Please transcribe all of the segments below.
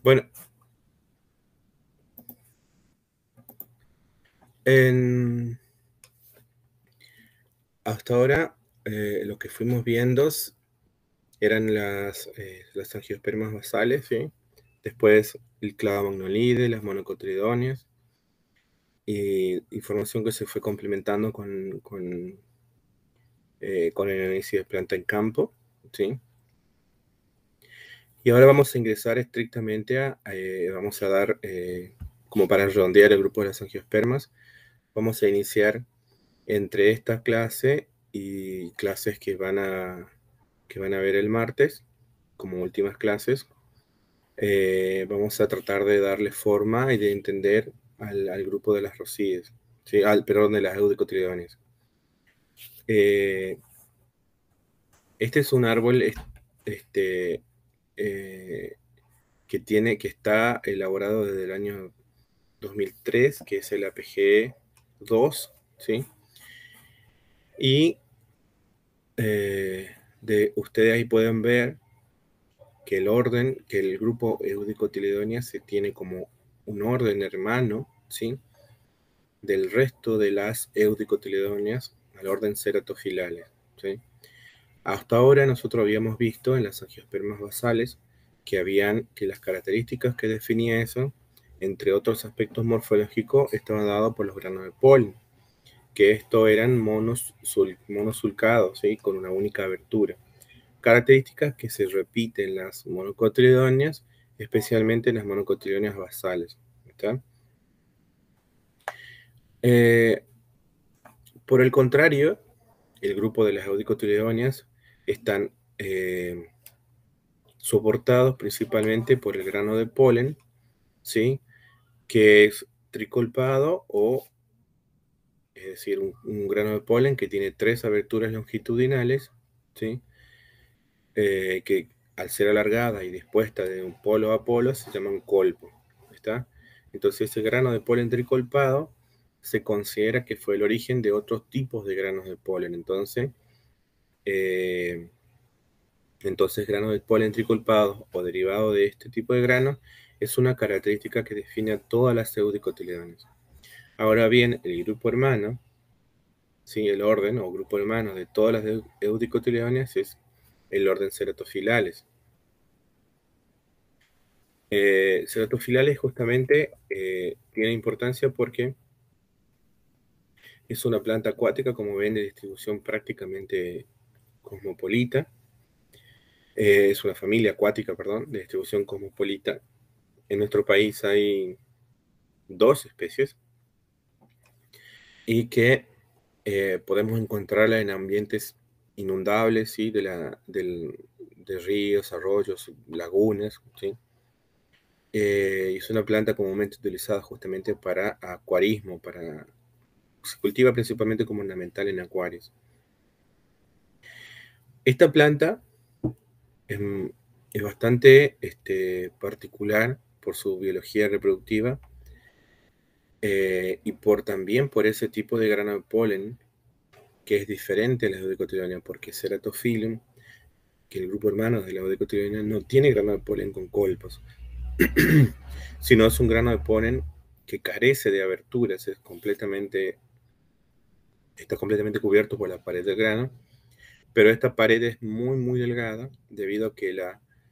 Bueno, en- hasta ahora lo que fuimos viendo eran las angiospermas basales, ¿sí? Después el clavamagnolide, las monocotiledonias, y información que se fue complementando con el análisis de planta en campo, ¿sí? Y ahora vamos a ingresar estrictamente vamos a dar, como para redondear el grupo de las angiospermas, vamos a iniciar entre esta clase y clases que van a ver el martes, como últimas clases. Vamos a tratar de darle forma y de entender al grupo de las rosíes, ¿sí? Perdón, de las eudicotiledóneas. Este es un árbol este, eh, que está elaborado desde el año 2003, que es el APG 2, ¿sí? Y ustedes ahí pueden ver que el grupo Eudicotyledóneas se tiene como un orden hermano, ¿sí? Del resto de las Eudicotyledóneas al orden Ceratophyllales, ¿sí? Hasta ahora nosotros habíamos visto en las angiospermas basales que las características que definía eso, entre otros aspectos morfológicos, estaban dados por los granos de polen, que estos eran monosulcados, ¿sí? Con una única abertura. Características que se repiten en las monocotiledóneas, especialmente en las monocotiledóneas basales. ¿Está? Eh, por el contrario, el grupo de las eudicotiledóneas están soportados principalmente por el grano de polen, ¿sí? Que es tricolpado es decir, un grano de polen que tiene 3 aberturas longitudinales, ¿sí? Que al ser alargada y dispuesta de un polo a polo se llaman colpo. ¿Está? Entonces ese grano de polen tricolpado se considera que fue el origen de otros tipos de granos de polen. Eh, entonces grano de polen tricolpado o derivado de este tipo de granos es una característica que define a todas las eudicotiledóneas. Ahora bien, el grupo hermano, ¿sí? El orden o grupo hermano de todas las eudicotiledóneas es el orden Ceratophyllales. Ceratophyllales justamente tiene importancia porque es una planta acuática, como ven, de distribución prácticamente cosmopolita. Es una familia acuática, perdón, de distribución cosmopolita. En nuestro país hay 2 especies y que podemos encontrarla en ambientes inundables, ¿sí? De ríos, arroyos, lagunas, ¿sí? Es una planta comúnmente utilizada justamente para acuarismo, se cultiva principalmente como ornamental en acuarios. Esta planta es, es bastante particular por su biología reproductiva y también por ese tipo de grano de polen que es diferente a las eudicotiledóneas, porque Ceratophyllum, que el grupo hermano de la eudicotiledónea, no tiene grano de polen con colpos, sino es un grano de polen que carece de aberturas, está completamente cubierto por la pared del grano, pero esta pared es muy, muy delgada debido a que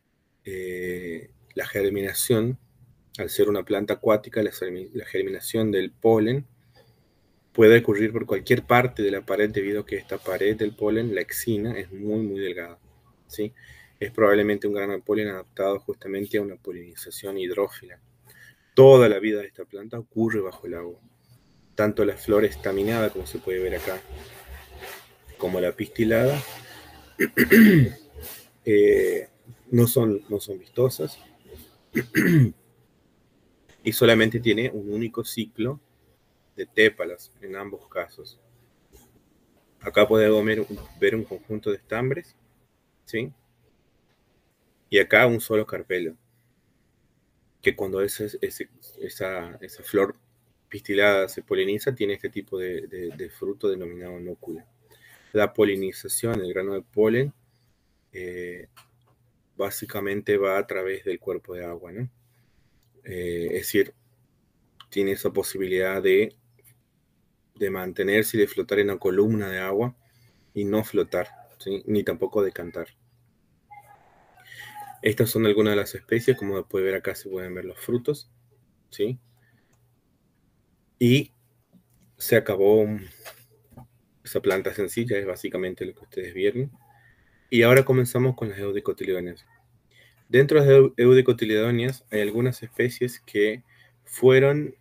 la germinación, al ser una planta acuática, la germinación del polen puede ocurrir por cualquier parte de la pared debido a que esta pared del polen, la exina, es muy, muy delgada, ¿sí? Es probablemente un grano de polen adaptado justamente a una polinización hidrófila. Toda la vida de esta planta ocurre bajo el agua. Tanto la flor estaminada, como se puede ver acá, como la pistilada, eh, no son vistosas y solamente tiene un único ciclo de tépalas en ambos casos. Acá podemos ver un conjunto de estambres, ¿sí? Y acá un solo carpelo, que cuando esa flor pistilada se poliniza, tiene este tipo de fruto denominado núcula. La polinización, el grano de polen, básicamente va a través del cuerpo de agua, ¿no? es decir, tiene esa posibilidad de mantenerse y de flotar en una columna de agua y no flotar, ¿sí? Ni tampoco de cantar. Estas son algunas de las especies, como puede ver acá se pueden ver los frutos, ¿sí? Y se acabó esa planta sencilla, es básicamente lo que ustedes vieron. Y ahora comenzamos con las eudicotiledóneas. Dentro de las eudicotiledóneas hay algunas especies que fueron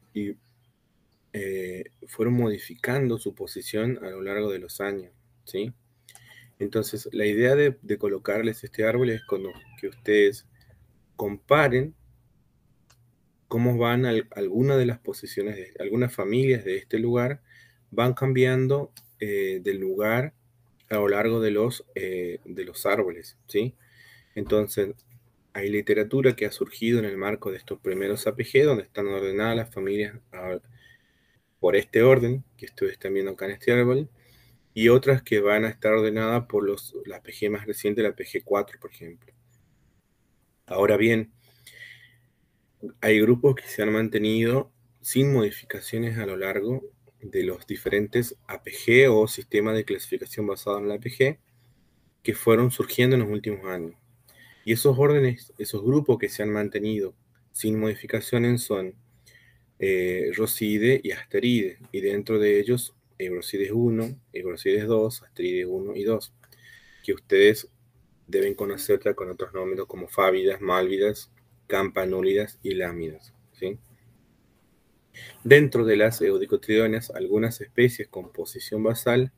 modificando su posición a lo largo de los años, ¿sí? Entonces, la idea de colocarles este árbol es que ustedes comparen cómo van algunas de las posiciones, algunas familias de este lugar van cambiando del lugar a lo largo de los árboles, ¿sí? Entonces, hay literatura que ha surgido en el marco de estos primeros APG, donde están ordenadas las familias por este orden que ustedes están viendo acá en este árbol, y otras que van a estar ordenadas por la APG más reciente, la APG 4, por ejemplo. Ahora bien, hay grupos que se han mantenido sin modificaciones a lo largo de los diferentes APG o sistemas de clasificación basados en la APG que fueron surgiendo en los últimos años. Y esos órdenes, esos grupos que se han mantenido sin modificaciones son Roside y Asteride, y dentro de ellos Eurosides 1, Eurosides 2, Asterides 1 y 2, que ustedes deben conocerla con otros nombres como Fávidas, Málvidas, Campanúlidas y Lámidas, ¿sí? Dentro de las eudicotiledóneas, algunas especies con posición basal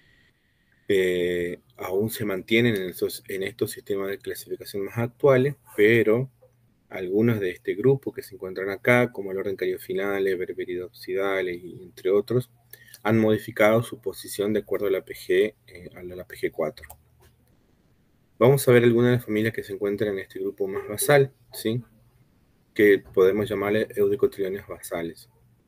aún se mantienen en estos sistemas de clasificación más actuales, pero algunos de este grupo que se encuentran acá, como el orden Caryophyllales, Berberidopsidales y entre otros, han modificado su posición de acuerdo a la PG 4. Vamos a ver algunas de las familias que se encuentran en este grupo más basal, ¿sí? Que podemos llamarle eudicotiledóneas basales.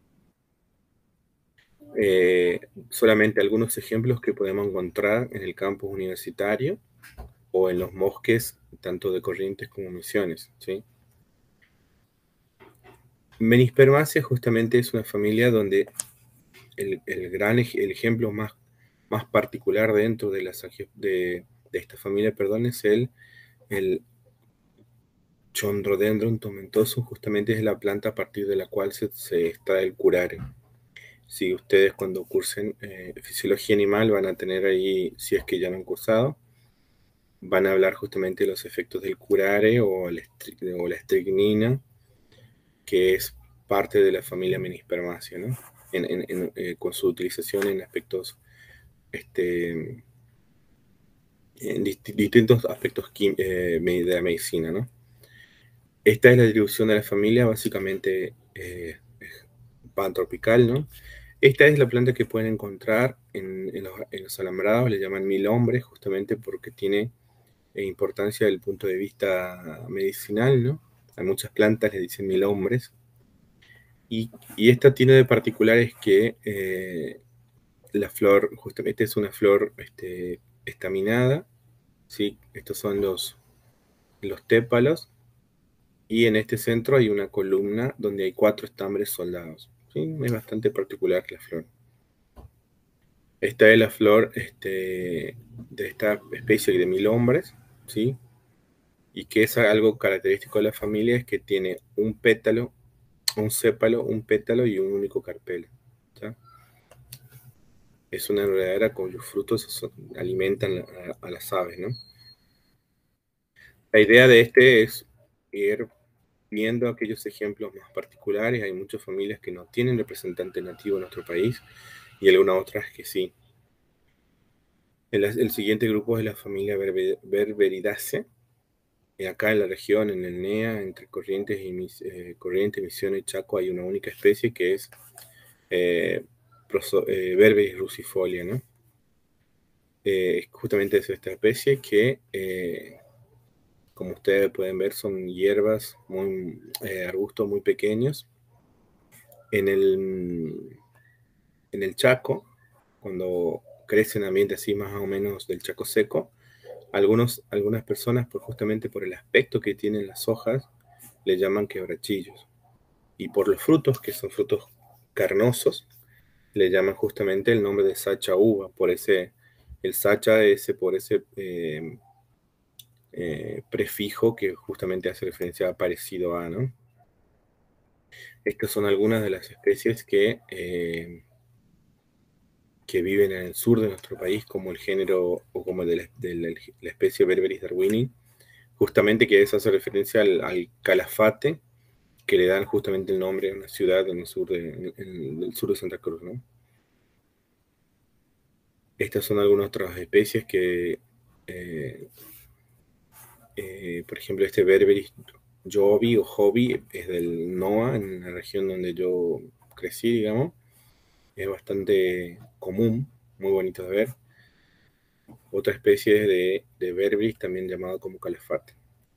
Solamente algunos ejemplos que podemos encontrar en el campus universitario o en los bosques, tanto de Corrientes como Misiones, ¿sí? Menispermaceae justamente es una familia donde el ejemplo más particular dentro de esta familia, perdón, es el Chondrodendron tomentosum, justamente es la planta a partir de la cual se extrae el curare. Si ustedes cuando cursen fisiología animal van a tener ahí, si es que ya lo han cursado, van a hablar justamente de los efectos del curare o la estricnina, que es parte de la familia Menispermaceae, ¿no? Con su utilización en aspectos, en distintos aspectos de la medicina, ¿no? Esta es la distribución de la familia, básicamente pantropical, ¿no? Esta es la planta que pueden encontrar en los alambrados, le llaman 1000 hombres, justamente porque tiene importancia desde el punto de vista medicinal, ¿no? A muchas plantas le dicen 1000 hombres. Y esta tiene de particular es que la flor, justamente es una flor estaminada, ¿sí? Estos son los tépalos, y en este centro hay una columna donde hay 4 estambres soldados, ¿sí? Es bastante particular la flor. Esta es la flor de esta especie de 1000 hombres, ¿sí? Y que es algo característico de la familia, es que tiene un pétalo, un sépalo, un pétalo y un único carpelo, ¿sí? Es una enredadera cuyos frutos alimentan a las aves, ¿no? La idea de es ir viendo aquellos ejemplos más particulares. Hay muchas familias que no tienen representante nativo en nuestro país y algunas otras que sí. El siguiente grupo es la familia Berberidaceae. Acá en la región, en el NEA, entre Corrientes, Misiones y Chaco, hay una única especie que es Berberis rucifolia, ¿no? Justamente es esta especie que, como ustedes pueden ver, son hierbas, arbustos muy pequeños. En el Chaco, cuando crecen en ambientes así más o menos del Chaco seco, algunas personas, justamente por el aspecto que tienen las hojas, le llaman quebrachillos. Y por los frutos, que son frutos carnosos, le llaman justamente el nombre de sacha uva, el sacha por ese prefijo que justamente hace referencia a parecido a, ¿no? Estas son algunas de las especies que viven en el sur de nuestro país, como el género o como la especie Berberis darwini, justamente que eso hace referencia al calafate, que le dan justamente el nombre a una ciudad en el sur el sur de Santa Cruz, ¿no? Estas son algunas otras especies eh, por ejemplo, este Berberis jovi o hobby es del NOA, en la región donde yo crecí, digamos. Es bastante común, muy bonito de ver. Otra especie de Berberis, también llamado como calafate.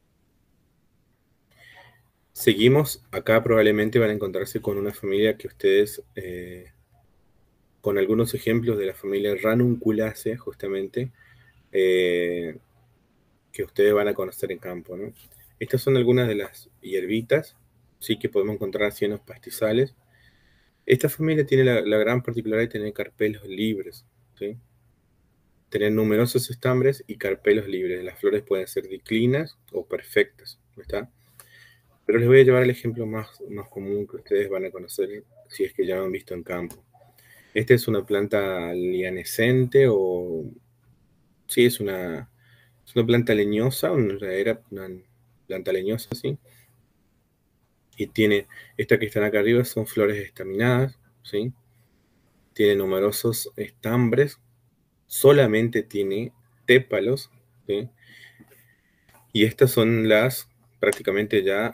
Seguimos, acá probablemente van a encontrarse con una familia que ustedes, con algunos ejemplos de la familia Ranunculaceae, justamente, eh, que ustedes van a conocer en campo, ¿no? Estas son algunas de las hierbitas, sí, que podemos encontrar así en los pastizales. Esta familia tiene la gran particularidad de tener carpelos libres, ¿sí? Tener numerosos estambres y carpelos libres. Las flores pueden ser diclinas o perfectas, ¿no está? Pero les voy a llevar el ejemplo más común que ustedes van a conocer si es que ya lo han visto en campo. Esta es una planta lianescente o... Sí, es una planta leñosa, una planta leñosa, ¿sí? Y tiene, esta que están acá arriba son flores estaminadas, ¿sí? Tiene numerosos estambres, solamente tiene tépalos, ¿sí? Y estas son las prácticamente ya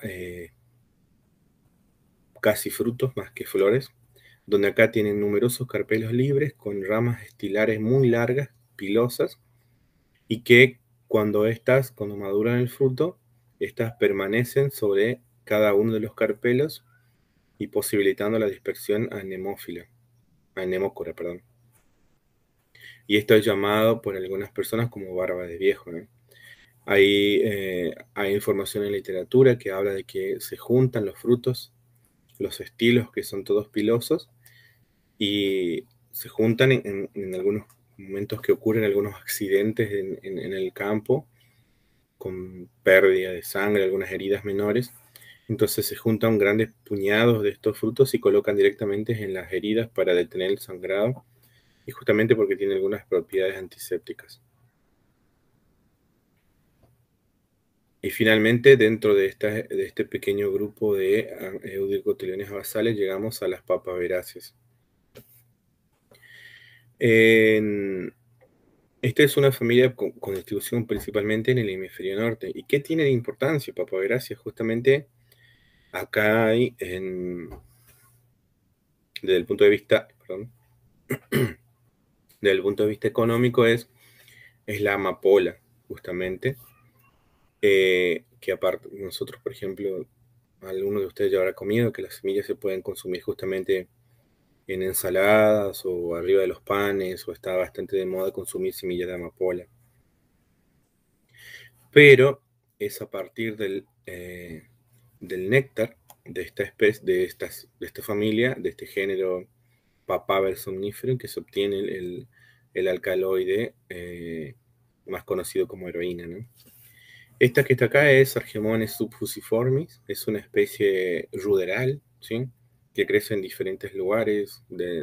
casi frutos más que flores, donde acá tienen numerosos carpelos libres con ramas estilares muy largas, pilosas, y que cuando maduran el fruto, estas permanecen sobre cada uno de los carpelos y posibilitando la dispersión anemócora, perdón. Y esto es llamado por algunas personas como barba de viejo, ¿no? Hay información en literatura que habla de que se juntan los frutos, los estilos que son todos pilosos, y se juntan en algunos momentos que ocurren algunos accidentes en el campo, con pérdida de sangre, algunas heridas menores. Entonces se juntan grandes puñados de estos frutos y colocan directamente en las heridas para detener el sangrado, y justamente porque tiene algunas propiedades antisépticas. Y finalmente, dentro de este pequeño grupo de Eudicotyledóneas basales, llegamos a las papaveráceas. Esta es una familia con distribución principalmente en el hemisferio norte. ¿Y qué tiene de importancia papaveráceas? Justamente acá hay, desde el punto de vista, perdón, desde el punto de vista económico es la amapola, justamente, que aparte nosotros, por ejemplo, alguno de ustedes ya habrá comido, que las semillas se pueden consumir justamente en ensaladas o arriba de los panes, o está bastante de moda consumir semillas de amapola. Pero es a partir del néctar de esta especie, de esta familia, de este género Papaver somnífero, que se obtiene el alcaloide más conocido como heroína, ¿no? Esta que está acá es Argemones subfusiformis, es una especie ruderal, ¿sí? Que crece en diferentes lugares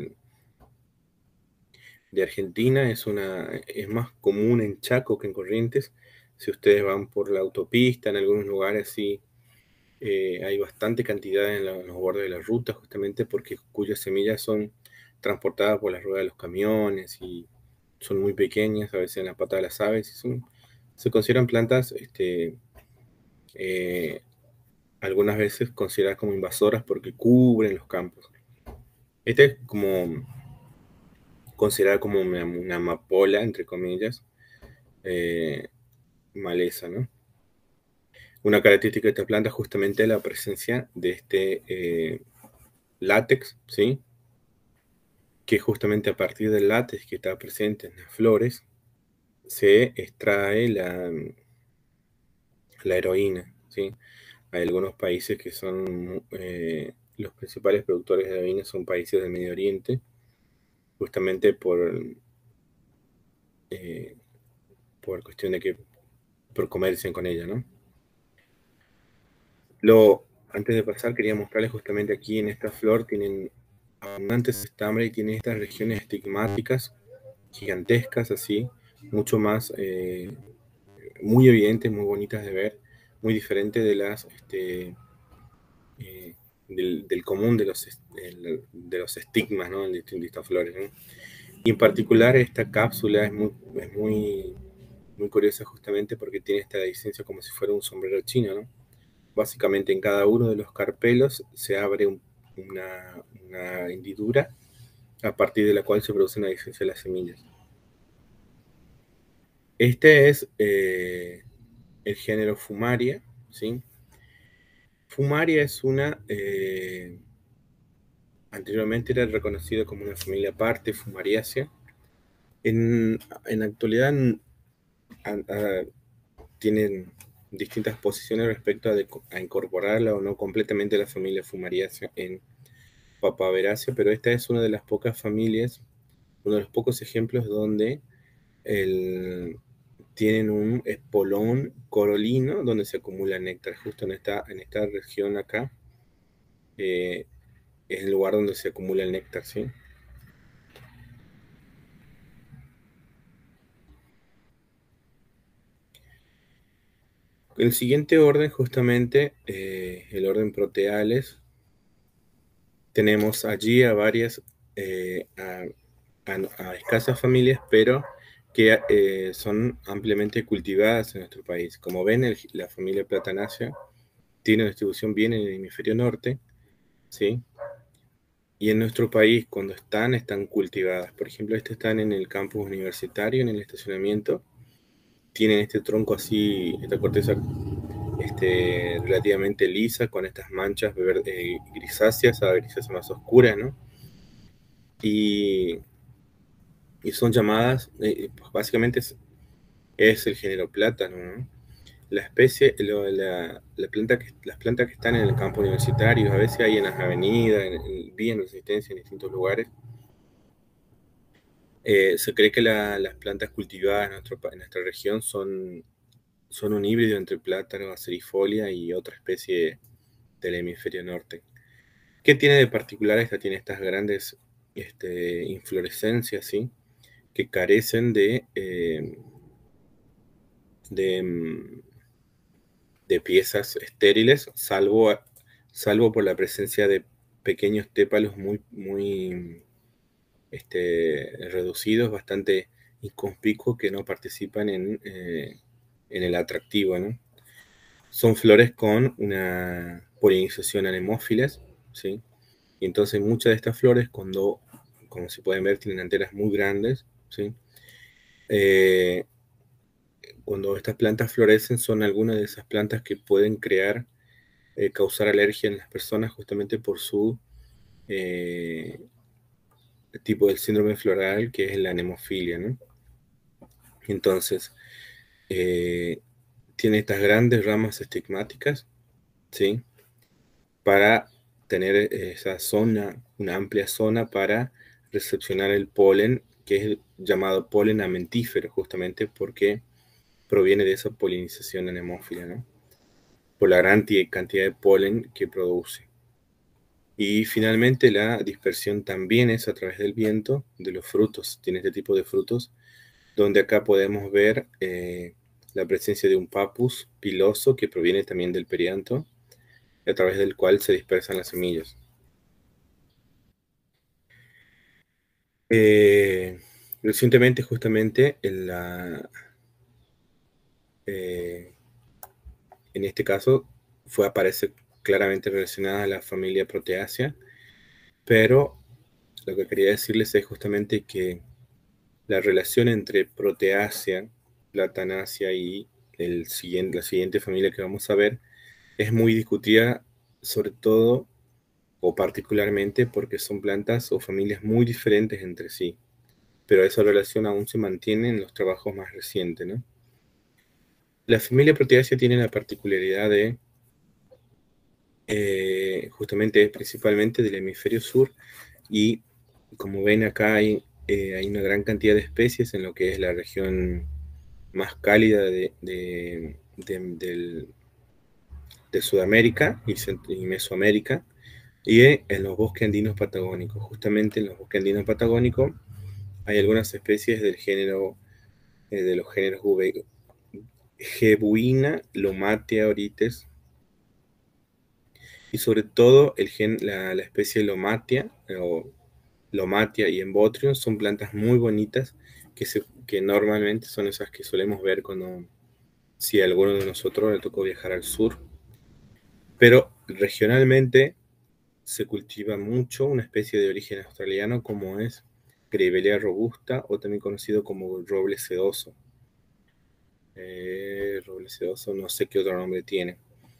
de Argentina, es más común en Chaco que en Corrientes. Si ustedes van por la autopista, en algunos lugares sí hay bastante cantidad en los bordes de la ruta, justamente porque cuyas semillas son transportadas por las ruedas de los camiones y son muy pequeñas, a veces en la pata de las aves, se consideran plantas eh, algunas veces consideradas como invasoras porque cubren los campos. Esta es como considerada como una amapola, entre comillas, eh, maleza, ¿no? Una característica de esta planta es justamente la presencia de este látex, ¿sí? Que justamente a partir del látex que está presente en las flores se extrae la heroína, ¿sí? Hay algunos países que son los principales productores de vino son países del Medio Oriente, justamente por cuestión de que por comercian con ella, ¿no? Antes de pasar, quería mostrarles justamente aquí en esta flor, tienen abundantes estambres y tienen estas regiones estigmáticas gigantescas, así, mucho más, muy evidentes, muy bonitas de ver, muy diferente de las, del común de los estigmas, ¿no? En distintas flores, ¿no? Y en particular esta cápsula es muy curiosa justamente porque tiene esta licencia como si fuera un sombrero chino, ¿no? Básicamente en cada uno de los carpelos se abre una hendidura a partir de la cual se produce una licencia de las semillas. Este es el género Fumaria, ¿sí? Fumaria es anteriormente era reconocido como una familia aparte, Fumariaceae. En la actualidad tienen distintas posiciones respecto a incorporarla o no completamente a la familia Fumariaceae en Papaveracea, pero esta es una de las pocas familias, uno de los pocos ejemplos donde tienen un espolón corolino donde se acumula néctar. Justo en esta región acá es el lugar donde se acumula el néctar, ¿sí? El siguiente orden, justamente, el orden Proteales, tenemos allí a varias, a escasas familias, pero que son ampliamente cultivadas en nuestro país. Como ven, la familia Platanaceae tiene una distribución bien en el hemisferio norte, ¿sí? Y en nuestro país, cuando están cultivadas. Por ejemplo, están en el campus universitario, en el estacionamiento. Tienen este tronco así, esta corteza relativamente lisa, con estas manchas grisáceas, a grisáceas más oscuras, ¿no? Y son llamadas, pues básicamente es el género plátano, ¿no? La especie, las plantas que están en el campo universitario, a veces hay en las avenidas, en resistencia en distintos lugares. Se cree que las plantas cultivadas en nuestra región son un híbrido entre plátano, acerifolia y otra especie del hemisferio norte. ¿Qué tiene de particular esta? Tiene estas grandes inflorescencias, ¿sí? Que carecen de, de piezas estériles, salvo por la presencia de pequeños tépalos muy reducidos, bastante inconspicuos, que no participan en el atractivo, ¿no? Son flores con una polinización anemófilas, ¿sí? Y entonces muchas de estas flores, como se pueden ver, tienen anteras muy grandes, ¿sí? Eh, Cuando estas plantas florecen, son algunas de esas plantas que pueden causar alergia en las personas justamente por su eh, tipo del síndrome floral, que es la anemofilia, ¿no? Entonces, eh, tiene estas grandes ramas estigmáticas, ¿sí? Para tener esa zona, una amplia zona para recepcionar el polen, que es llamado polen amentífero, justamente porque proviene de esa polinización anemófila, ¿no? Por la gran cantidad de polen que produce. Y finalmente la dispersión también es a través del viento de los frutos. Tiene este tipo de frutos, donde acá podemos ver la presencia de un papus piloso que proviene también del perianto, a través del cual se dispersan las semillas. Recientemente, justamente, eh, en este caso, aparece claramente relacionada a la familia Proteaceae, pero lo que quería decirles es justamente que la relación entre Proteaceae, Platanaceae y la siguiente familia que vamos a ver es muy discutida, sobre todo o particularmente porque son plantas o familias muy diferentes entre sí, pero esa relación aún se mantiene en los trabajos más recientes, ¿no? La familia Proteaceae tiene la particularidad de justamente principalmente del hemisferio sur, y como ven acá hay una gran cantidad de especies en lo que es la región más cálida de Sudamérica y Mesoamérica, y en los bosques andinos patagónicos. Justamente en los bosques andinos patagónicos hay algunas especies del género, de los géneros Gebuina, Lomatia, Orites, y sobre todo la especie Lomatia, o Lomatia y Embotrium, son plantas muy bonitas que normalmente son esas que solemos ver si a alguno de nosotros le tocó viajar al sur. Pero regionalmente se cultiva mucho una especie de origen australiano como es Grevillea robusta, o también conocido como roble sedoso. Roble sedoso, no sé qué otro nombre tiene.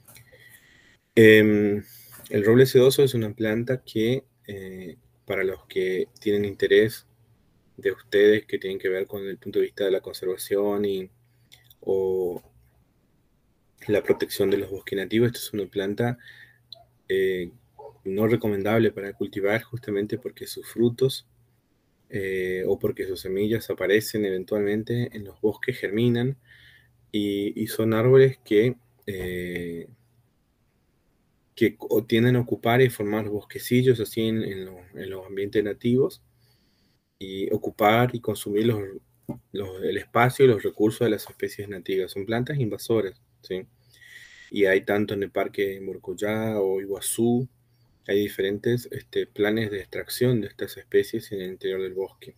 El roble sedoso es una planta que, para los que tienen interés de ustedes, que tienen que ver con el punto de vista de la conservación o la protección de los bosques nativos, esta es una planta no recomendable para cultivar, justamente porque sus frutos o porque sus semillas aparecen eventualmente en los bosques, germinan, y son árboles que tienden a ocupar y formar bosquecillos así en los ambientes nativos, y ocupar y consumir el espacio y los recursos de las especies nativas. Son plantas invasoras, ¿sí? Y hay tanto en el Parque Morcollá o Iguazú, hay diferentes planes de extracción de estas especies en el interior del bosque.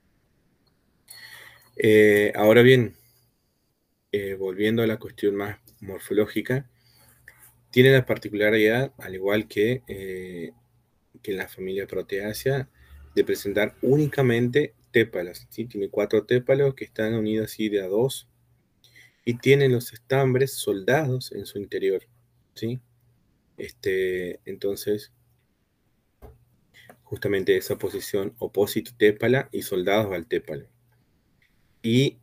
Ahora bien, volviendo a la cuestión más morfológica, tiene la particularidad, al igual que la familia Proteaceae, de presentar únicamente tépalas, ¿sí? Tiene 4 tépalos que están unidos así de a 2, y tienen los estambres soldados en su interior, ¿sí? Entonces, justamente esa posición opósito tépala y soldados al tépalo. Y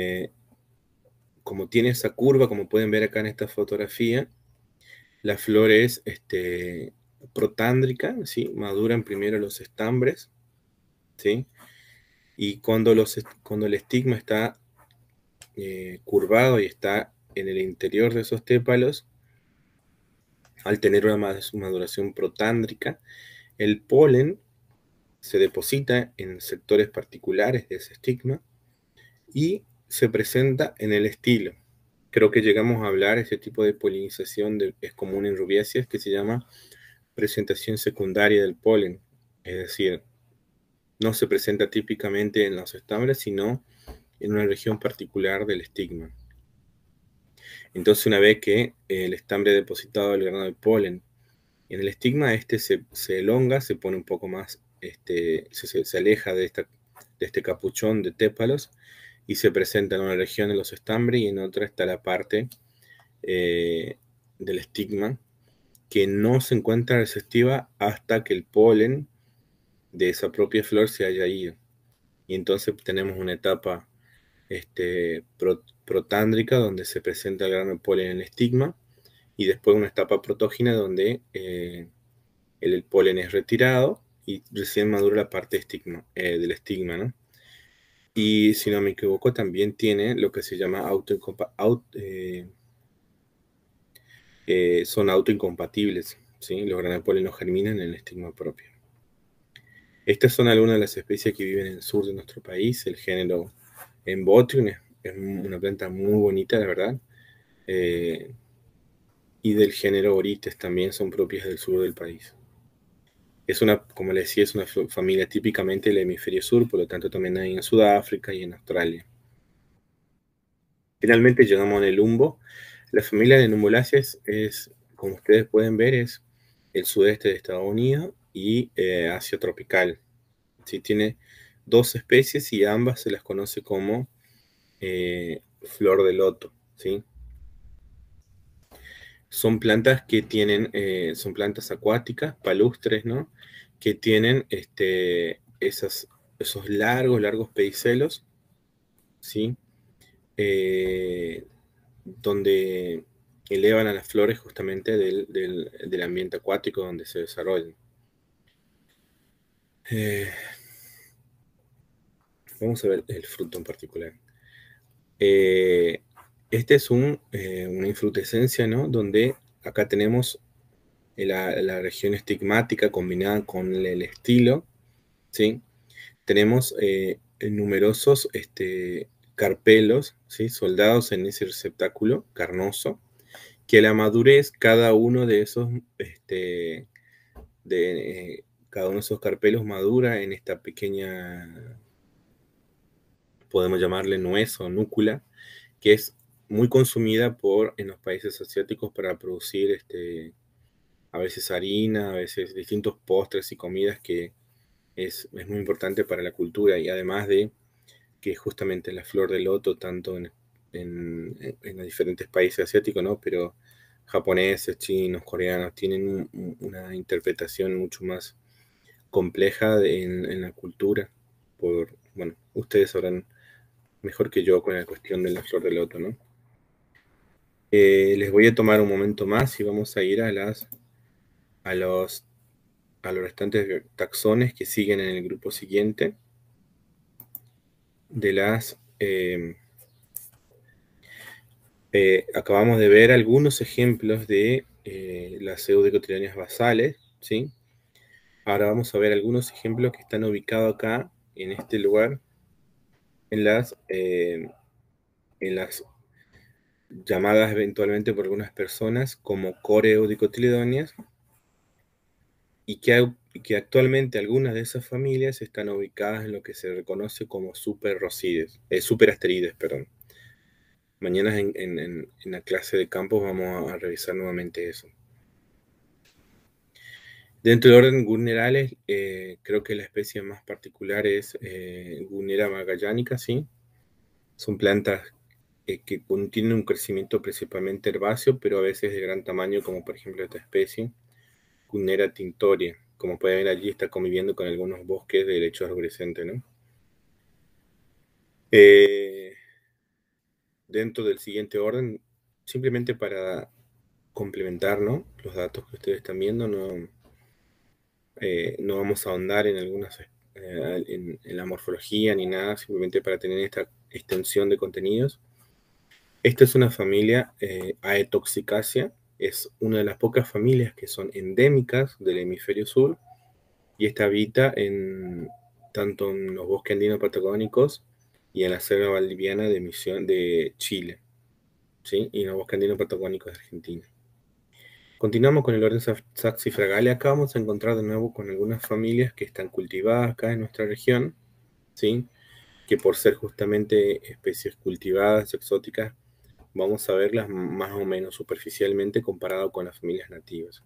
como tiene esa curva, como pueden ver acá en esta fotografía, la flor es protándrica, ¿sí? Maduran primero los estambres, ¿sí? Y cuando el estigma está curvado y está en el interior de esos tépalos, al tener una maduración protándrica, el polen se deposita en sectores particulares de ese estigma y se presenta en el estilo. Creo que llegamos a hablar, ese tipo de polinización es común en rubiáceas, que se llama presentación secundaria del polen. Es decir, no se presenta típicamente en los estambres, sino en una región particular del estigma. Entonces, una vez que el estambre ha depositado el grano de polen en el estigma, se elonga, se pone un poco más, se aleja de este capuchón de tépalos, y se presenta en una región de los estambres, y en otra está la parte del estigma que no se encuentra receptiva hasta que el polen de esa propia flor se haya ido. Y entonces tenemos una etapa protándrica, donde se presenta el grano de polen en el estigma, y después una etapa protógena, donde el polen es retirado y recién madura la parte del estigma, ¿no? Y si no me equivoco, también tiene lo que se llama son autoincompatibles, ¿sí? Los granos de polen no germinan en el estigma propio. Estas son algunas de las especies que viven en el sur de nuestro país. El género Embotrium es una planta muy bonita, la verdad. Y del género Orites también son propias del sur del país. Como les decía, es una familia típicamente del hemisferio sur, por lo tanto también hay en Sudáfrica y en Australia. Finalmente llegamos al Nelumbo. La familia de Numbolaceae como ustedes pueden ver, es el sudeste de Estados Unidos y Asia tropical. ¿Sí? Tiene 2 especies y ambas se las conoce como flor de loto, ¿sí? Son plantas que tienen, son plantas acuáticas, palustres, ¿no? Que tienen esos largos pedicelos, ¿sí? Donde elevan a las flores justamente del ambiente acuático donde se desarrollan. Vamos a ver el fruto en particular. Este es una infrutescencia, ¿no? Donde acá tenemos la región estigmática combinada con el estilo, ¿sí? Tenemos numerosos carpelos, ¿sí? Soldados en ese receptáculo carnoso, que a la madurez cada uno de esos, cada uno de esos carpelos madura en esta pequeña, podemos llamarle nuez o núcula, que es muy consumida en los países asiáticos para producir a veces harina, a veces distintos postres y comidas que es muy importante para la cultura, y además de que justamente la flor de loto, tanto en los diferentes países asiáticos, ¿no? Pero japoneses, chinos, coreanos, tienen una interpretación mucho más compleja en la cultura. Bueno, ustedes sabrán mejor que yo con la cuestión de la flor de loto, ¿no? Les voy a tomar un momento más y vamos a ir a los restantes taxones que siguen en el grupo siguiente de las... acabamos de ver algunos ejemplos de las pseudocotiledóneas basales, ¿sí? Ahora vamos a ver algunos ejemplos que están ubicados acá, en este lugar, en las llamadas eventualmente por algunas personas como coreoedicotiledóneas, y que actualmente algunas de esas familias están ubicadas en lo que se reconoce como superasterides, perdón. Mañana en la clase de campos vamos a revisar nuevamente eso. Dentro del orden Gunneraales, creo que la especie más particular es Gunnera magellanica, ¿sí? Son plantas que tienen un crecimiento principalmente herbáceo, pero a veces de gran tamaño, como por ejemplo esta especie, Gunnera tintoria. Como pueden ver allí, está conviviendo con algunos bosques de lecho arborescente, ¿no? Dentro del siguiente orden, simplemente para complementar, ¿no?, los datos que ustedes están viendo, no vamos a ahondar en en la morfología ni nada, simplemente para tener esta extensión de contenidos. Esta es una familia Aetoxicacea, es una de las pocas familias que son endémicas del hemisferio sur, y esta habita tanto en los bosques andinos patagónicos y en la selva valdiviana de Chile, ¿sí? Y en los bosques andinos patagónicos de Argentina. Continuamos con el orden Saxifragalia. Acá vamos a encontrar de nuevo con algunas familias que están cultivadas acá en nuestra región, ¿sí? Que por ser justamente especies cultivadas, exóticas, vamos a verlas más o menos superficialmente comparado con las familias nativas.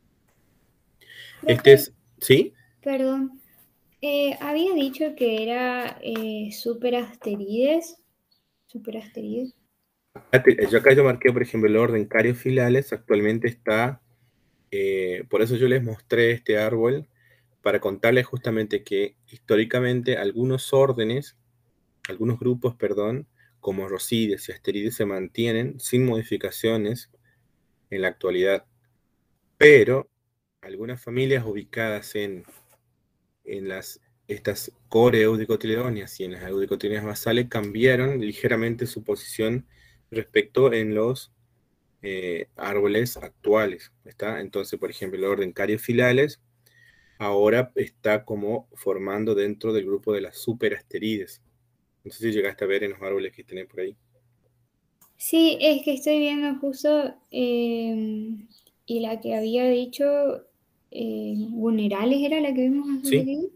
Profe, ¿Sí? perdón. Había dicho que era superasterides. Superasterides. Yo marqué, por ejemplo, el orden Cariophyllales. Actualmente está, por eso yo les mostré este árbol, para contarles justamente que históricamente algunos grupos, perdón, como Rosides y Asterides, se mantienen sin modificaciones en la actualidad, pero algunas familias ubicadas en estas coreeudicotiledóneas y en las eudicotiledóneas basales cambiaron ligeramente su posición respecto en los árboles actuales, ¿está? Entonces, por ejemplo, el orden Cariophyllales ahora está como formando dentro del grupo de las superasterides. No sé si llegaste a ver en los árboles que tienen por ahí. Sí, es que estoy viendo justo, y la que había dicho, vulnerables era la que vimos hace Sí, poquito.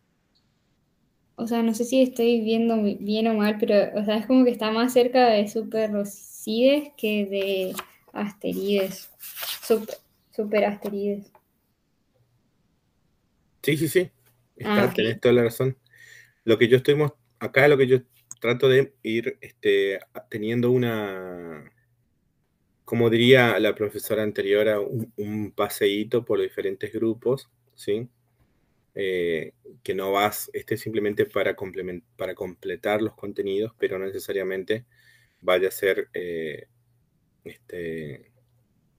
O sea, no sé si estoy viendo bien o mal, pero o sea, es como que está más cerca de superrocides que de asterides. Super, superasterides. sí, sí, sí. Ah, ok. Tenés toda la razón. Acá lo que yo trato de ir teniendo como diría la profesora anterior, un paseíto por los diferentes grupos, ¿sí? Que no vas, simplemente para completar los contenidos, pero no necesariamente vaya a ser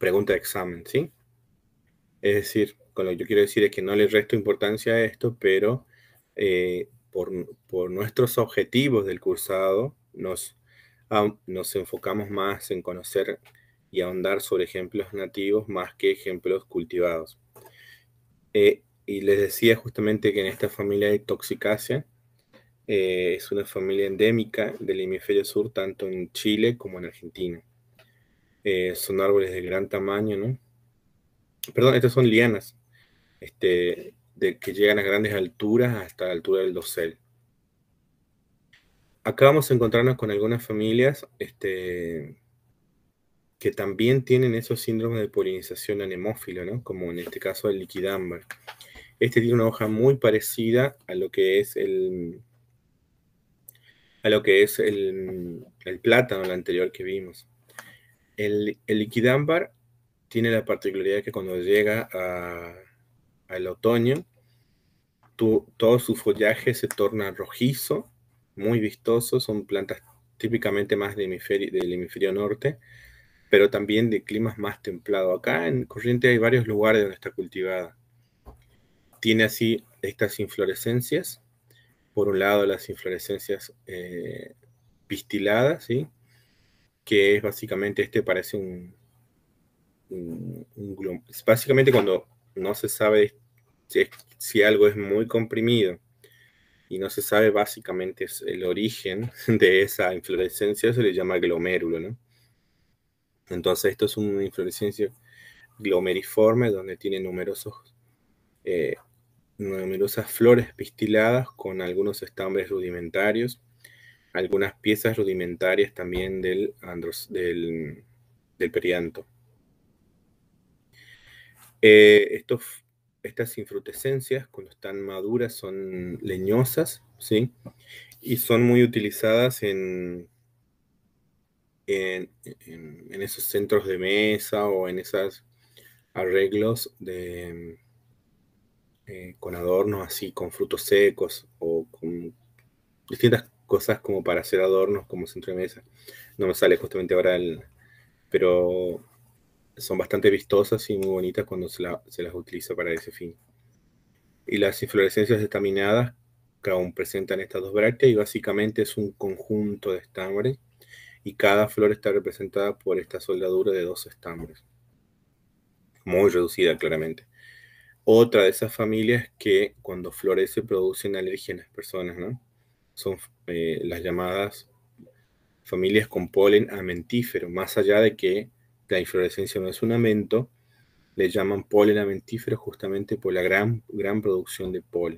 pregunta de examen, ¿sí? Es decir, con lo que yo quiero decir es que no le resto importancia a esto, pero por nuestros objetivos del cursado nos enfocamos más en conocer y ahondar sobre ejemplos nativos más que ejemplos cultivados. Y les decía justamente que en esta familia de Toxicácea es una familia endémica del hemisferio sur, tanto en Chile como en Argentina. Son árboles de gran tamaño, ¿no? Perdón, estas son lianas, que llegan a grandes alturas, hasta la altura del dosel. Acá vamos a encontrarnos con algunas familias que también tienen esos síndromes de polinización anemófila, ¿no? Como en este caso el liquidámbar. Este tiene una hoja muy parecida a lo que es el plátano, el anterior que vimos. El liquidámbar tiene la particularidad que cuando llega al otoño, todo su follaje se torna rojizo, muy vistoso. Son plantas típicamente más del hemisferio norte, pero también de climas más templados. Acá en Corrientes hay varios lugares donde está cultivada. Tiene así estas inflorescencias. Por un lado, las inflorescencias pistiladas, ¿sí? Que es básicamente, parece básicamente cuando no se sabe si algo es muy comprimido y no se sabe básicamente el origen de esa inflorescencia, se le llama glomérulo, ¿no? Entonces esto es una inflorescencia glomeriforme donde tiene numerosas flores pistiladas con algunos estambres rudimentarios, algunas piezas rudimentarias también del perianto. Estas infrutescencias, cuando están maduras, son leñosas, ¿sí? Y son muy utilizadas en esos centros de mesa o en esos arreglos con adornos así, con frutos secos o con distintas cosas como para hacer adornos como centro de mesa. No me sale justamente ahora pero son bastante vistosas y muy bonitas cuando se las utiliza para ese fin. Y las inflorescencias estaminadas que aún presentan estas dos brácteas y básicamente es un conjunto de estambres y cada flor está representada por esta soldadura de 2 estambres, muy reducida claramente. Otra de esas familias que cuando florece producen alergia en las personas, ¿no? Son las llamadas familias con polen amentífero. Más allá de que la inflorescencia no es un amento, le llaman polen amentífero justamente por la gran producción de polen.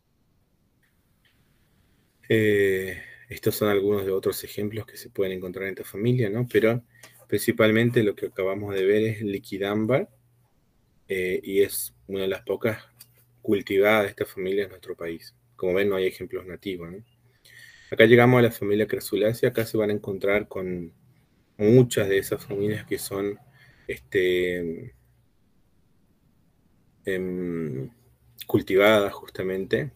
Estos son algunos de otros ejemplos que se pueden encontrar en esta familia, ¿no? Pero principalmente lo que acabamos de ver es liquidámbar, y es una de las pocas cultivadas de esta familia en nuestro país. Como ven, no hay ejemplos nativos, ¿no? Acá llegamos a la familia Crasulaceae. Acá se van a encontrar con muchas de esas familias que son cultivadas justamente.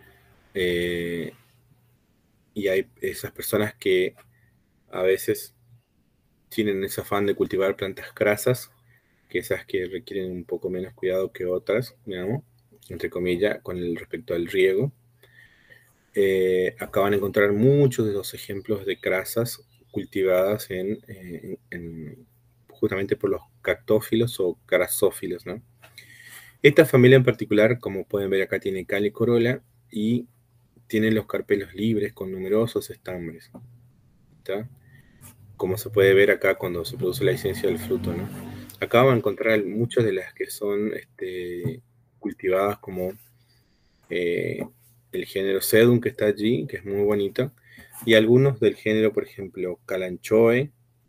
Y hay esas personas que a veces tienen ese afán de cultivar plantas crasas, que esas que requieren un poco menos cuidado que otras, digamos, entre comillas, respecto al riego. Acá van a encontrar muchos de los ejemplos de crasas cultivadas justamente por los cactófilos o crasófilos, ¿no? Esta familia en particular, como pueden ver acá, tiene cáliz corola y tiene los carpelos libres con numerosos estambres, ¿está? Como se puede ver acá cuando se produce la licencia del fruto, ¿no? Acá van a encontrar muchas de las que son cultivadas como el género Sedum, que está allí, que es muy bonito, y algunos del género, por ejemplo, Kalanchoe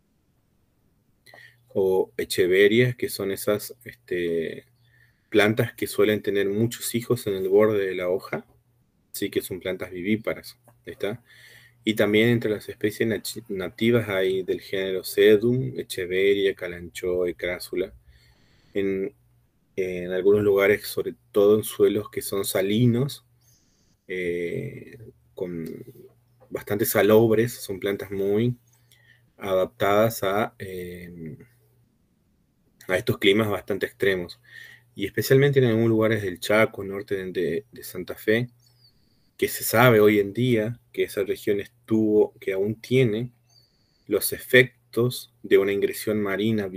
o Echeveria, que son esas plantas que suelen tener muchos hijos en el borde de la hoja, sí, que son plantas vivíparas, ¿está? Y también entre las especies nativas hay del género Sedum, Echeveria, Kalanchoe, Crásula. En algunos lugares, sobre todo en suelos que son salinos, con bastante salobres, son plantas muy adaptadas a estos climas bastante extremos. Y especialmente en algunos lugares del Chaco, norte de Santa Fe, que se sabe hoy en día que esa región que aún tiene los efectos de una ingresión marina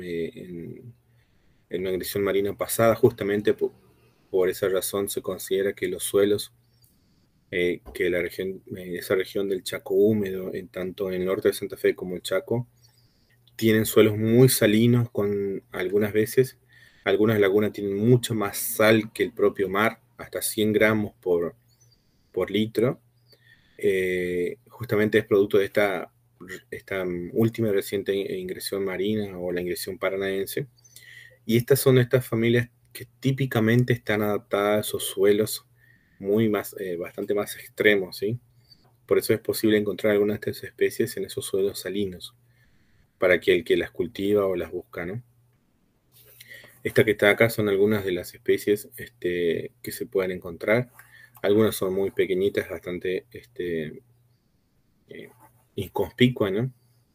en una agresión marina pasada. Justamente por esa razón se considera que los suelos, que esa región del Chaco húmedo, tanto en el norte de Santa Fe como el Chaco, tienen suelos muy salinos, con algunas lagunas tienen mucho más sal que el propio mar, hasta 100 gramos por litro. Justamente es producto de esta última reciente ingresión marina o la ingresión paranaense. Y estas familias que típicamente están adaptadas a esos suelos bastante más extremos, ¿sí? Por eso es posible encontrar algunas de estas especies en esos suelos salinos, para que el que las cultiva o las busca, ¿no? Esta que está acá son algunas de las especies que se pueden encontrar. Algunas son muy pequeñitas, bastante inconspicuas, ¿no?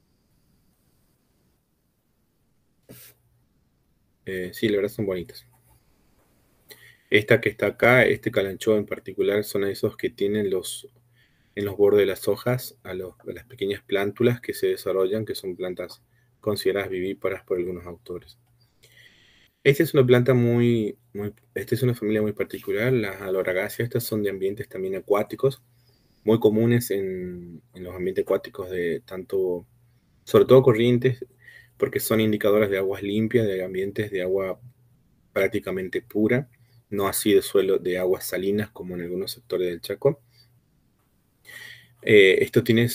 Sí, la verdad son bonitas. Esta que está acá, este calanchó en particular, son esos que tienen en los bordes de las hojas a las pequeñas plántulas que se desarrollan, que son plantas consideradas vivíparas por algunos autores. Esta es una planta esta es una familia muy particular, las aloragáceas. Estas son de ambientes también acuáticos, muy comunes en los ambientes acuáticos sobre todo corrientes, porque son indicadoras de aguas limpias, de ambientes de agua prácticamente pura, no así de suelo de aguas salinas como en algunos sectores del Chaco. Esto tiene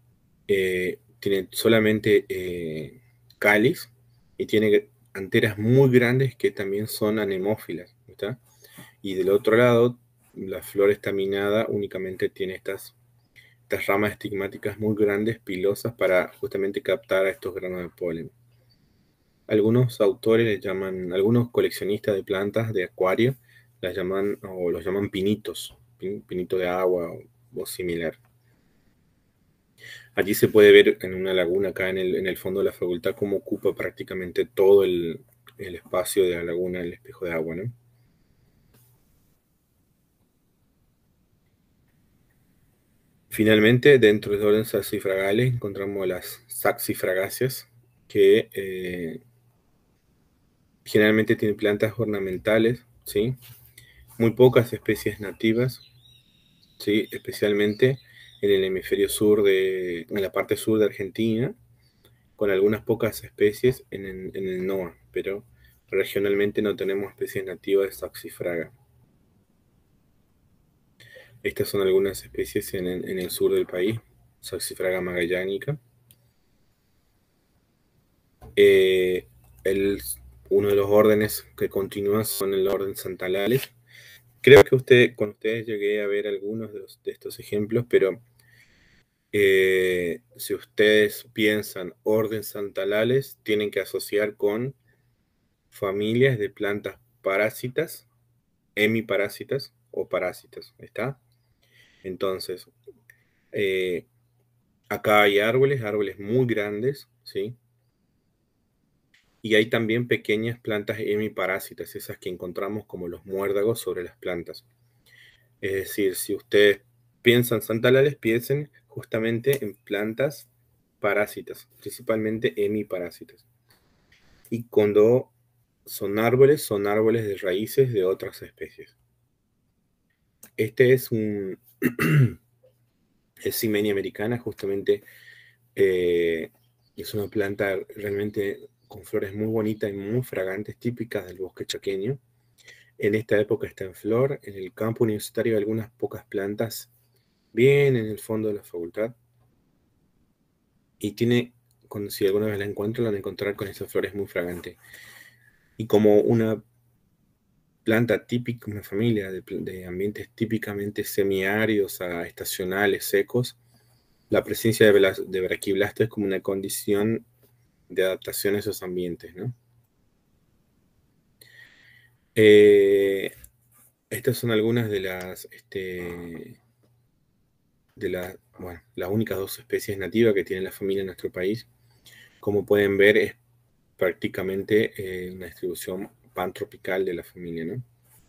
solamente cáliz y tiene anteras muy grandes que también son anemófilas, ¿está? Y del otro lado, la flor estaminada únicamente tiene estas ramas estigmáticas muy grandes, pilosas, para justamente captar a estos granos de polen. Algunos autores algunos coleccionistas de plantas de acuario los llaman pinitos, pinito de agua o similar. Allí se puede ver en una laguna acá en el fondo de la facultad cómo ocupa prácticamente todo el espacio de la laguna, el espejo de agua, ¿no? Finalmente, dentro del orden Saxifragales encontramos las saxifragáceas, que generalmente tienen plantas ornamentales, ¿sí? Muy pocas especies nativas, ¿sí? Especialmente en el hemisferio sur, en la parte sur de Argentina, con algunas pocas especies en el NOA, pero regionalmente no tenemos especies nativas de Saxifraga. Estas son algunas especies en el sur del país, Saxifraga magellanica. Uno de los órdenes que continúa son el orden Santalales. Creo que con ustedes llegué a ver algunos de estos ejemplos, pero si ustedes piensan orden Santalales, tienen que asociar con familias de plantas parásitas, hemiparásitas o parásitas, ¿está? Entonces, acá hay árboles muy grandes, ¿sí? Y hay también pequeñas plantas hemiparásitas, esas que encontramos como los muérdagos sobre las plantas. Es decir, si ustedes piensan santalales, piensen justamente en plantas parásitas, principalmente hemiparásitas. Y cuando son árboles de raíces de otras especies. Este es Ximenia americana, justamente es una planta realmente con flores muy bonitas y muy fragantes, típicas del bosque chaqueño. En esta época está en flor. En el campo universitario hay algunas pocas plantas, bien en el fondo de la facultad. Y si alguna vez la encuentro, la van a encontrar con esas flores muy fragantes. Y como una planta típica, una familia de ambientes típicamente semiáridos a estacionales, secos, la presencia de braquiblastos es como una condición de adaptación a esos ambientes, ¿no? Estas son algunas de las únicas dos especies nativas que tiene la familia en nuestro país. Como pueden ver, prácticamente una distribución pantropical de la familia, ¿no?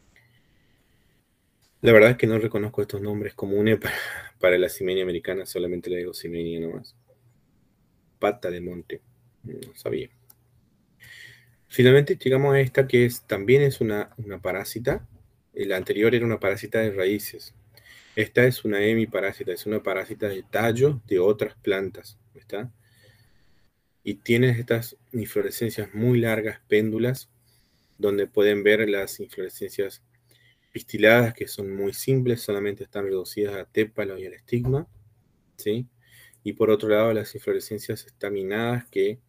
La verdad es que no reconozco estos nombres comunes para la Cimenia americana, solamente le digo Cimenia nomás. Pata de monte, no sabía. Finalmente llegamos a esta que también es una parásita. La anterior era una parásita de raíces. Esta es una hemiparásita, es una parásita de tallo de otras plantas, ¿está? Y tiene estas inflorescencias muy largas, péndulas, donde pueden ver las inflorescencias pistiladas, que son muy simples, solamente están reducidas a tépalo y al estigma, ¿sí? Y por otro lado, las inflorescencias estaminadas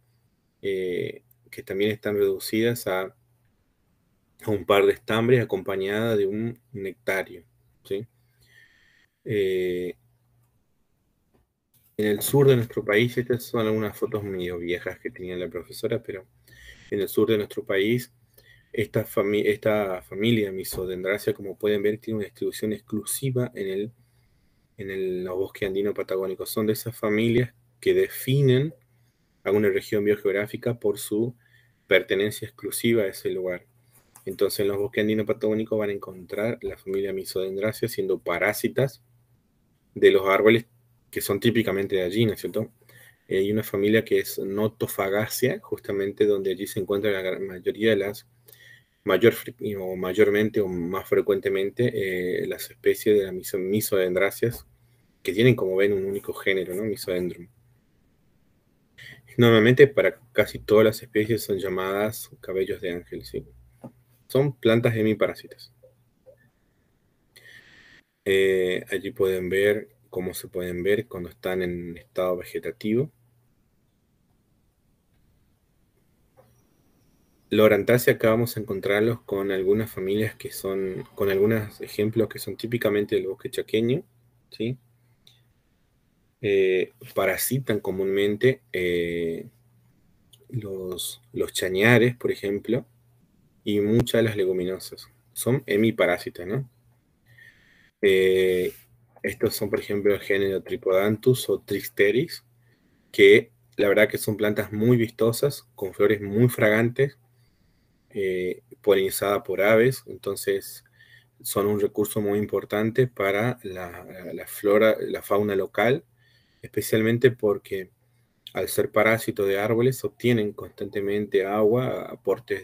que también están reducidas a un par de estambres acompañada de un nectario, ¿sí? En el sur de nuestro país, estas son algunas fotos medio viejas que tenía la profesora, pero en el sur de nuestro país, esta familia Misodendracia, como pueden ver, tiene una distribución exclusiva en los bosques andino patagónicos. Son de esas familias que definen a una región biogeográfica por su pertenencia exclusiva a ese lugar. Entonces, en los bosques andino patagónicos van a encontrar la familia Misodendracia siendo parásitas de los árboles que son típicamente de allí, ¿no es cierto? Hay una familia que es Nothofagácea, justamente donde allí se encuentra la mayoría de las, mayormente o más frecuentemente, las especies de las Misodendráceas, que tienen, como ven, un único género, ¿no? Misodendrum. Normalmente para casi todas las especies son llamadas cabellos de ángel, ¿sí? Son plantas hemiparásitas. Allí pueden ver cómo se pueden ver cuando están en estado vegetativo. Lorantaceae acá vamos a encontrarlos con algunas familias que son, con algunos ejemplos que son típicamente del bosque chaqueño, ¿sí? Parasitan comúnmente los chañares, por ejemplo, y muchas de las leguminosas. Son hemiparásitas, ¿no? Estos son, por ejemplo, el género Tripodanthus o Tristeris, que la verdad que son plantas muy vistosas, con flores muy fragantes, polinizadas por aves, entonces son un recurso muy importante para la flora, la fauna local, especialmente porque al ser parásitos de árboles obtienen constantemente agua, aportes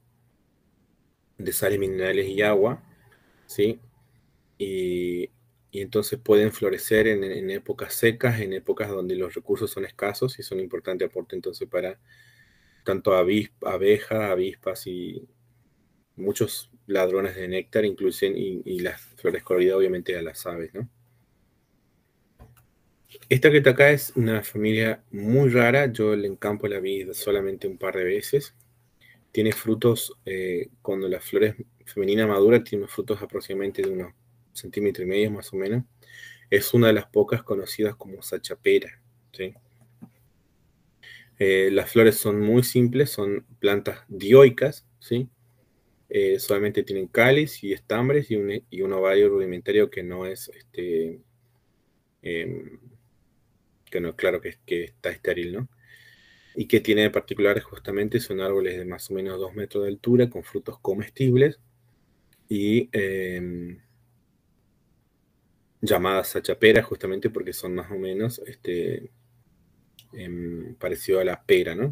de sales minerales y agua, ¿sí? Y, y entonces pueden florecer en épocas secas, en épocas donde los recursos son escasos y son importante aporte entonces para tanto abejas, avispas y muchos ladrones de néctar, incluyen y las flores coloridas obviamente a las aves, ¿no? Esta que está acá es una familia muy rara, yo en campo la vi solamente un par de veces. Tiene frutos, cuando la flor es femenina madura, tiene unos frutos aproximadamente de unos centímetros y medio más o menos. Es una de las pocas conocidas como sachapera, ¿sí? Las flores son muy simples, son plantas dioicas, ¿sí? Solamente tienen cáliz y estambres y un ovario rudimentario que no es, em, que no, claro que está estéril, ¿no? Y que tiene de particulares justamente son árboles de más o menos 2 metros de altura con frutos comestibles y llamadas sachaperas justamente porque son más o menos parecido a la pera, ¿no?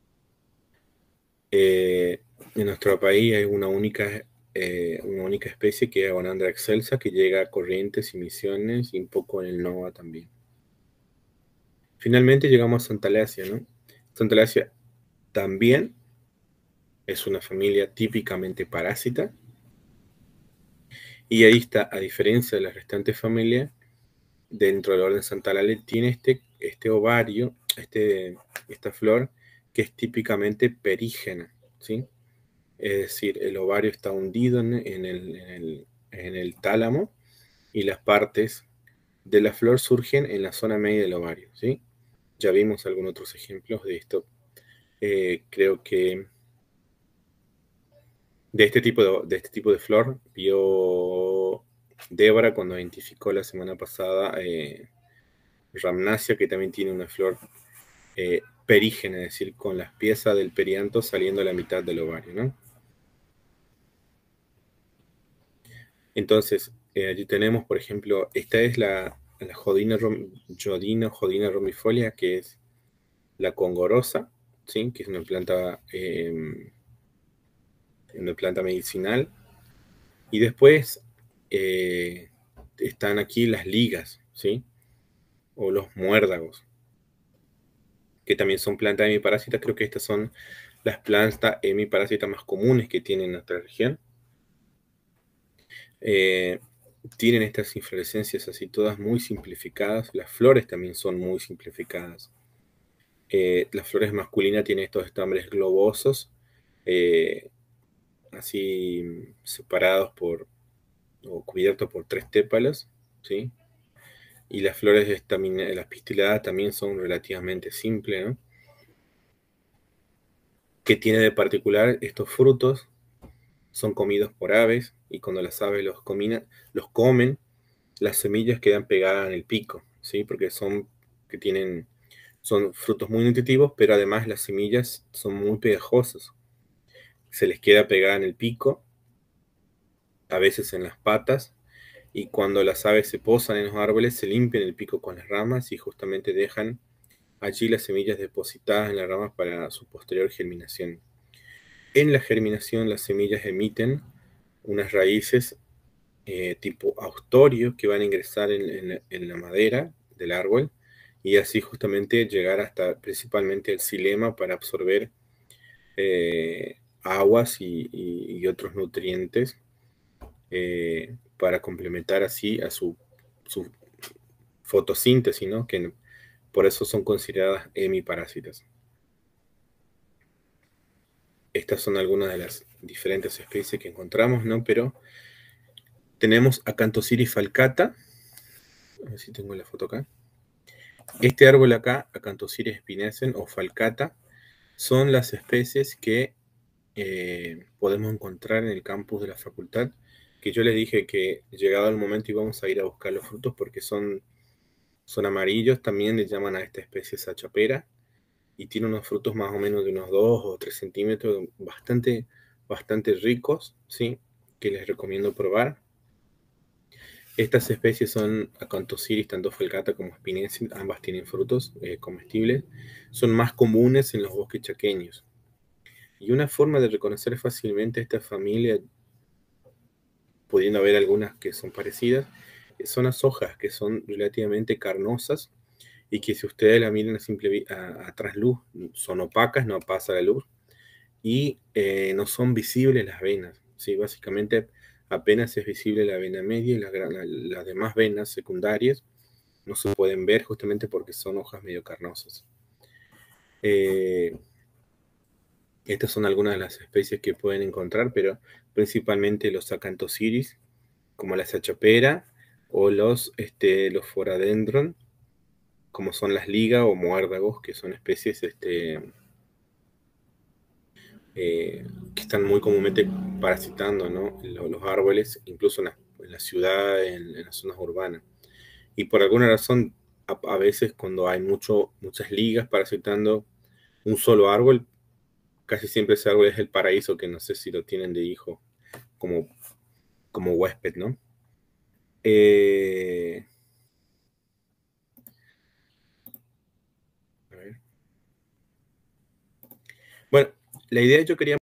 En nuestro país hay una única especie que es Agonandra excelsa que llega a Corrientes y Misiones y un poco en el NOA también. Finalmente llegamos a Santalácea, ¿no? Santalácea también es una familia típicamente parásita y ahí está, a diferencia de las restantes familias, dentro del orden Santalale tiene este ovario, esta flor que es típicamente perígena, ¿sí? Es decir, el ovario está hundido en el tálamo y las partes de la flor surgen en la zona media del ovario, ¿sí? Ya vimos algunos otros ejemplos de esto. Creo que de este tipo de flor vio Débora cuando identificó la semana pasada Rhamnacia, que también tiene una flor perígena, es decir, con las piezas del perianto saliendo a la mitad del ovario, ¿no? Entonces, allí tenemos, por ejemplo, esta es la Jodina rombifolia, que es la congorosa, ¿sí? Que es una planta medicinal. Y después están aquí las ligas, ¿sí? O los muérdagos, que también son plantas hemiparásitas. Creo que estas son las plantas hemiparásitas más comunes que tiene en nuestra región. Tienen estas inflorescencias así todas muy simplificadas. Las flores también son muy simplificadas. Las flores masculinas tienen estos estambres globosos, así separados o cubiertos por 3 tépalos, ¿sí? Y las flores las pistiladas también son relativamente simples, ¿no? ¿Qué tiene de particular? Estos frutos son comidos por aves, y cuando las aves los comen, las semillas quedan pegadas en el pico, ¿sí? Porque son frutos muy nutritivos, pero además las semillas son muy pegajosas. Se les queda pegada en el pico, a veces en las patas, y cuando las aves se posan en los árboles, se limpian el pico con las ramas y justamente dejan allí las semillas depositadas en las ramas para su posterior germinación. En la germinación, las semillas emiten unas raíces tipo austorio que van a ingresar en la madera del árbol, y así justamente llegar hasta principalmente el xilema para absorber aguas y otros nutrientes, para complementar así a su fotosíntesis, ¿no? Que por eso son consideradas hemiparásitas. Estas son algunas de las diferentes especies que encontramos, ¿no? Pero tenemos Acanthoceres falcata. A ver si tengo la foto acá. Este árbol acá, Acanthoceres spinescens o falcata, son las especies que podemos encontrar en el campus de la facultad, que yo les dije que llegado el momento íbamos a ir a buscar los frutos porque son amarillos. También le llaman a esta especie sachapera, y tiene unos frutos más o menos de unos 2 o 3 centímetros, bastante ricos, ¿sí? Que les recomiendo probar. Estas especies son Acanthoceres, tanto falcata como spinescens, ambas tienen frutos comestibles. Son más comunes en los bosques chaqueños. Y una forma de reconocer fácilmente esta familia, pudiendo haber algunas que son parecidas, son las hojas, que son relativamente carnosas, y que si ustedes la miran a trasluz, son opacas, no pasa la luz, y no son visibles las venas, ¿sí? Básicamente apenas es visible la vena media, y las demás venas secundarias no se pueden ver justamente porque son hojas medio carnosas. Estas son algunas de las especies que pueden encontrar, pero principalmente los Acanthoceres, como la sachapera, o los foradendron, como son las ligas o muérdagos, que son especies que están muy comúnmente parasitando, ¿no? Los árboles, incluso en las ciudades, en las zonas urbanas. Y por alguna razón, a veces cuando hay muchas ligas parasitando un solo árbol, casi siempre ese árbol es el paraíso, que no sé si lo tienen de hijo como huésped, ¿no? A ver. Bueno, la idea yo quería